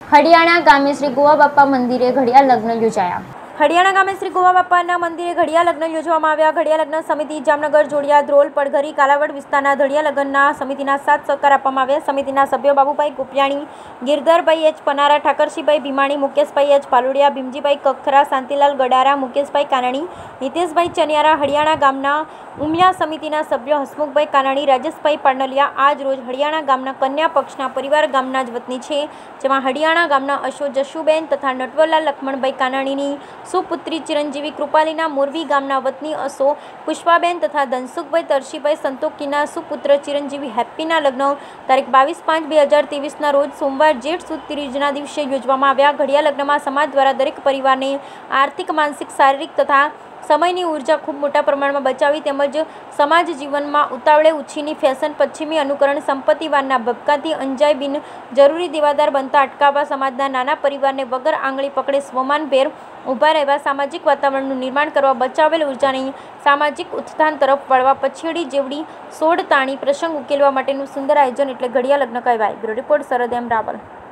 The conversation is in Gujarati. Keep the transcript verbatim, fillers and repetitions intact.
હડિયાણા ગામે શ્રી ગોવા બાપા મંદિરે ઘડિયાળ લગ્ન યોજાયા। હડિયાણા ગામે શ્રી ગોવા બાપાના મંદિરે ઘડિયાળ લગ્ન યોજવામાં આવ્યા। ઘડિયાળ લગ્ન સમિતિ જામનગર, જોડિયા, ધ્રોલ, પડઘરી, કાલાવડ વિસ્તારના ઘડિયાળ લગ્નના સમિતિના સાથ સહકાર આપવામાં આવ્યા। સમિતિના સભ્યો બાબુભાઈ ગુપિયાણી, ગિરધરભાઈ એચ પનારા, ઠાકરસિંહભાઈ ભીમાણી, મુકેશભાઈ એચ પાલુડિયા, ભીમજીભાઈ કખરા, શાંતિલાલ ગડારા, મુકેશભાઈ કાનાણી, હિતેશભાઈ ચનિયારા, હડિયાણા ગામના ઉમિયા સમિતિના સભ્યો હસમુખભાઈ કાનાણી, રાજેશભાઈ પાંડલિયા આજ રોજ હડિયાણા ગામના કન્યા પક્ષના પરિવાર ગામના જ વતની છે, જેમાં હડિયાણા ગામના અશો જશુબેન તથા નટવરલાલ લખમણભાઈ કાનાણીની સુપુત્રી ચિરંજીવી કૃપાલીના, મોરબી ગામના વતની અશો પુષ્પાબેન તથા ધનસુખભાઈ તરશીભાઈ સંતોકીના સુપુત્ર ચિરંજીવી હેપ્પીના લગ્ન તારીખ બાવીસ પાંચ બે હજાર ત્રેવીસના રોજ સોમવાર જેઠ સુદ ત્રીજના દિવસે યોજવામાં આવ્યા। ઘડિયાળ લગ્નમાં સમાજ દ્વારા દરેક પરિવારને આર્થિક, માનસિક, શારીરિક તથા સમયની ઉર્જા ખૂબ મોટા પ્રમાણમાં બચાવી તેમજ સમાજ જીવનમાં ઉતાવળે ઉછીની ફેશન, પશ્ચિમી અનુકરણ, સંપત્તિવાનના ભબકાથી અંજાય બિન જરૂરી દેવાદાર બનતા અટકાવવા, સમાજના નાના પરિવારને વગર આંગળી પકડે સ્વમાનભેર ઊભા રહેવા, સામાજિક વાતાવરણનું નિર્માણ કરવા, બચાવેલ ઉર્જાની સામાજિક ઉત્થાન તરફ વળવા, પછેડી જેવડી સોળ તાણી પ્રસંગ ઉકેલવા માટેનું સુંદર આયોજન એટલે ઘડિયાળ લગ્ન કહેવાય। Bureau report, Sharad M Raval.